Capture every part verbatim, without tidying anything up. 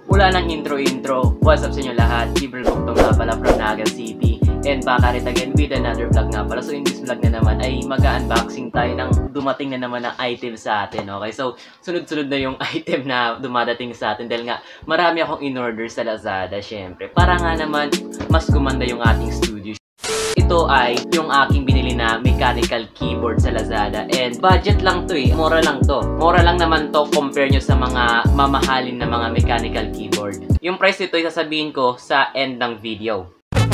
Wala nang intro-intro. What's up sa inyo lahat? Gabriel Goctong nga pala from Naga City. And back at it again with another vlog nga pala. So in this vlog na naman ay mag-unboxing tayo ng dumating na naman ng item sa atin. Okay, so sunod-sunod na yung item na dumadating sa atin dahil nga marami akong in-order sa Lazada syempre. Para nga naman mas gumanda yung ating studio. Ito ay yung aking binili na mechanical keyboard sa Lazada. And budget lang to eh. Mura lang to. Mura lang naman to compare nyo sa mga mamahalin na mga mechanical keyboard. Yung price nito ay sasabihin ko sa end ng video.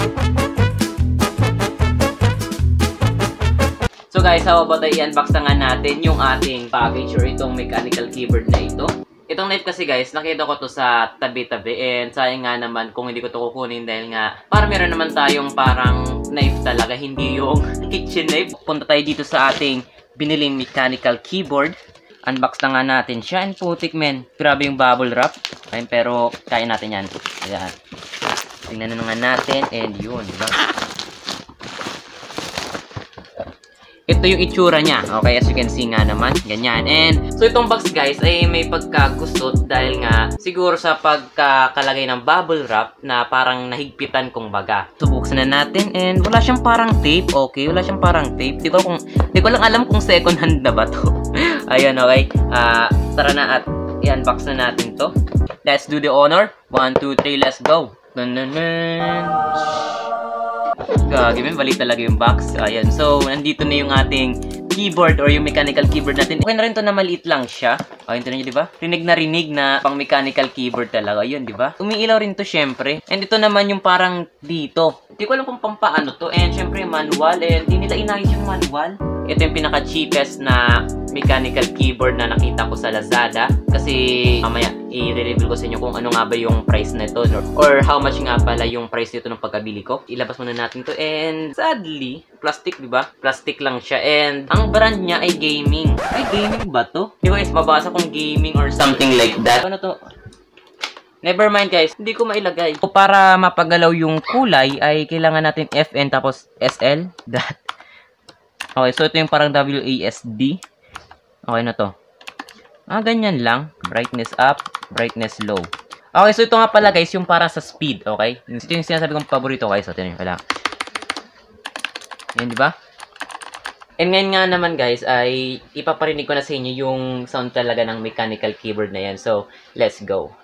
So guys, how about i-unbox na nga natin yung ating package or itong mechanical keyboard na ito. Itong knife kasi guys, nakita ko to sa tabi-tabi and sayang nga naman kung hindi ko to kukunin dahil nga para meron naman tayong parang knife talaga, hindi yung kitchen knife. Punta tayo dito sa ating biniling mechanical keyboard. Unbox na nga natin siya and putik men. Grabe yung bubble wrap. Ayun, pero kaya natin yan. Ayan. Tingnan na nga natin and yun, diba? Ito yung itsura niya. Okay, as you can see nga naman. Ganyan. And, so itong box guys ay may pagkagusot dahil nga siguro sa pagkakalagay ng bubble wrap na parang nahigpitan kung baga. So, buksan na natin and wala siyang parang tape. Okay, wala siyang parang tape. Di ko, kung, di ko lang alam kung second hand na ba to. Ayan, okay. Uh, tara na at i-unbox na natin to. Let's do the honor. One, two, three, let's go. Dun, dun, dun. Gagi, may bali talaga yung box. Ayan, so nandito na yung ating keyboard or yung mechanical keyboard natin. Okay na rin to na maliit lang siya. Ayun, ito na nyo, diba? Rinig na rinig na pang mechanical keyboard talaga. Yun, diba? Umiilaw rin to syempre. And ito naman yung parang dito. Hindi ko alam kung pampaano to. And syempre manual. And hindi nila inayos yung manual. Ito yung pinaka-cheapest na mechanical keyboard na nakita ko sa Lazada. Kasi mamaya i-reveal ko sa inyo kung ano nga ba yung price nito or, or how much nga pala yung price nito ng pagkabili ko. Ilabas muna natin to. And sadly, plastic, diba? Plastic lang siya. And ang brand niya ay gaming. Ay, gaming ba to? Hindi ko guys mabasa kung gaming or something like that. Ano to? Never mind guys, hindi ko mailagay. So, para mapagalaw yung kulay ay kailangan natin F N tapos S L. That. Okay, so ito yung parang W A S D. Okay na to. Ah, ganyan lang. Brightness up, brightness low. Okay, so ito nga pala guys, yung para sa speed, okay? Ito yung sinasabi kong paborito guys. So, ito yung pala. Yan, di ba? And ngayon nga naman guys, ay ipaparinig ko na sa inyo yung sound talaga ng mechanical keyboard na yan. So, let's go.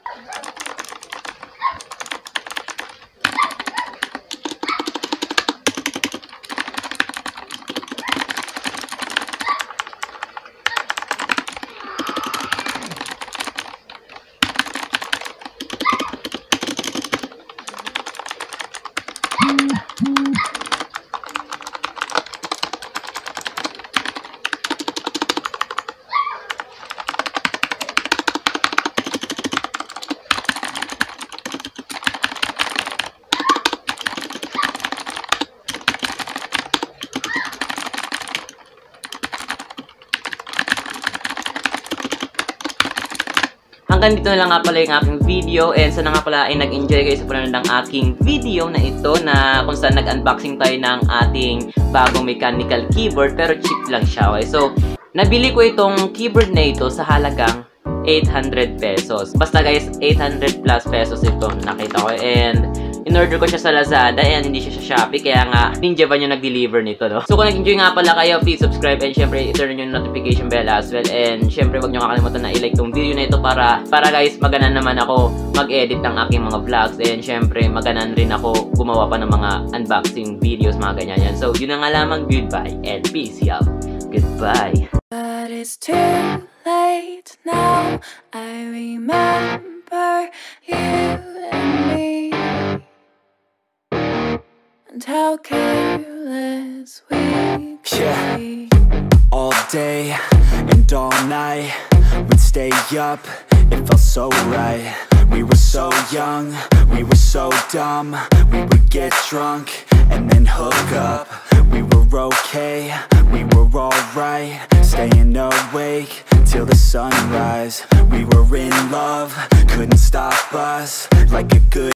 Hanggang dito na lang nga pala yung aking video and sana nga pala ay nag-enjoy kayo sa panonood ng aking video na ito na kung saan nag-unboxing tayo ng ating bagong mechanical keyboard pero cheap lang siya. Okay? So, nabili ko itong keyboard na ito sa halagang eight hundred pesos. Basta guys, eight hundred plus pesos ito nakita ko and in-order ko siya sa Lazada and hindi siya sa Shopee kaya nga Ninja Van yung nag-deliver nito, no? So kung nag-enjoy nga pala kayo, please subscribe and syempre i-turn yung notification bell as well and syempre wag nyo kakalimutan na i-like tong video na ito para para guys maganan naman ako mag-edit ng aking mga vlogs and syempre maganan rin ako gumawa pa ng mga unboxing videos, mga ganyan yan. So yun na nga lamang, goodbye and peace out. Goodbye. But it's too late now. I remember you and me. And how careless we could yeah. be. All day and all night we'd stay up, it felt so right. We were so young, we were so dumb. We would get drunk and then hook up. We were okay, we were alright. Staying awake till the sunrise. We were in love, couldn't stop us. Like a good